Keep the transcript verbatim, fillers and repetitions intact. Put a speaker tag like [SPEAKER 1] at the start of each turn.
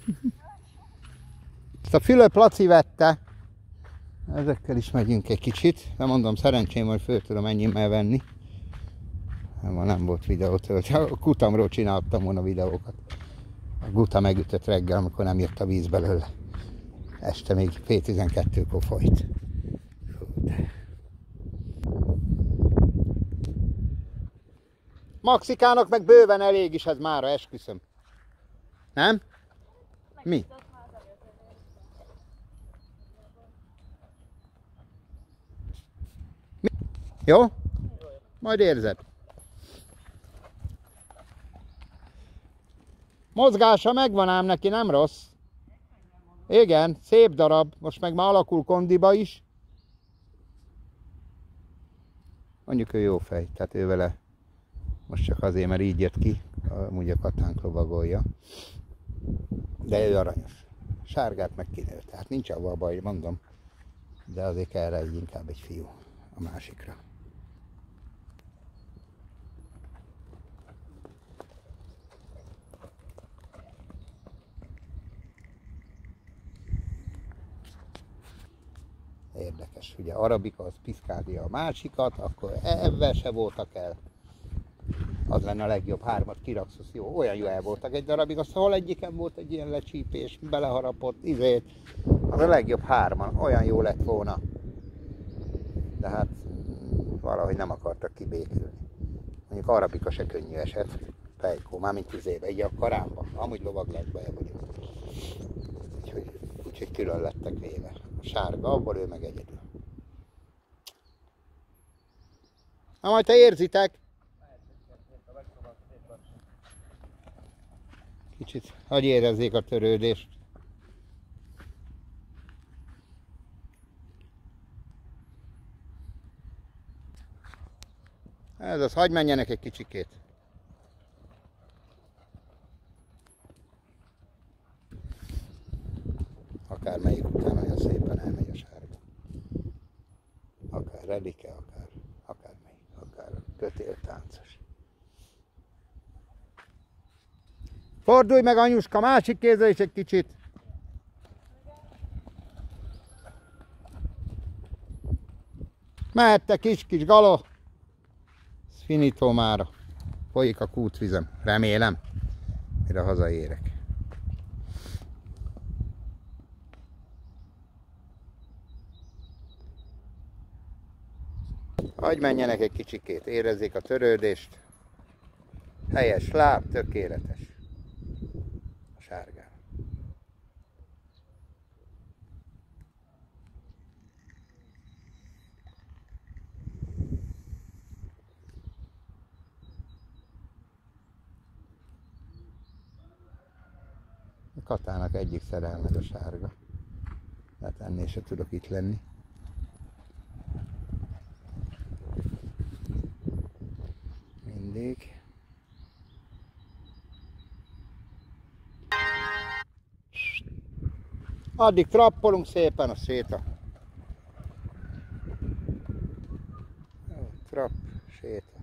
[SPEAKER 1] Ezt a Fülöp Laci vette. Ezekkel is megyünk egy kicsit. Nem mondom, szerencsém, hogy föl tudom ennyimmel venni. Ma nem volt videót, a kutamról csináltam volna videókat. A guta megütött reggel, amikor nem jött a víz belőle. Este még fél tizenkettőkor folyt. Maxikának meg bőven elég is ez mára, esküszöm. Nem? Mi? Mi? Jó? Majd érzed. Mozgása megvan ám neki, nem rossz. Igen, szép darab. Most meg már alakul kondiba is. Mondjuk ő jó fej, tehát ő vele most csak azért, mert így jött ki, amúgy a Katánk lovagolja. De ő aranyos. Sárgát meg kinőtt, tehát nincs avval baj, mondom. De azért kell rá inkább egy fiú a másikra. Érdekes, ugye arabika az piszkálja a másikat, akkor ebben se voltak el. Az lenne a legjobb, hármat kiraksz, jó, olyan jó el voltak egy darabig, aztán egyiken volt egy ilyen lecsípés, beleharapott, izét, az a legjobb hárman, olyan jó lett volna. De hát valahogy nem akartak kibékülni. Mondjuk arabika se könnyű eset, Pejkó, már mint izébe, így a karámba, amúgy lovaglatba el vagyunk. Úgyhogy, úgyhogy külön lettek véve. A sárga, abból ő meg egyedül. Na majd te érzitek! Kicsit, hogy érezzék a törődést. Ez az, hagyj menjenek egy kicsikét. Akármelyik után olyan szépen elmegy a sárga. Akár redike, akár, akármelyik, akár kötéltáncos. Fordulj meg, anyuska, másik kézzel is egy kicsit. Mehette kis-kis galó. Ez finito mára. Folyik a kútvizem, remélem, mire hazaérek. Hagyj menjenek egy kicsikét, érezzék a törődést. Helyes láb, tökéletes. A sárgán. A Katának egyik szerelmed a sárga. Hát ennél se tudok itt lenni. Mindig. Addig trappolunk szépen a séta. Trapp, séta.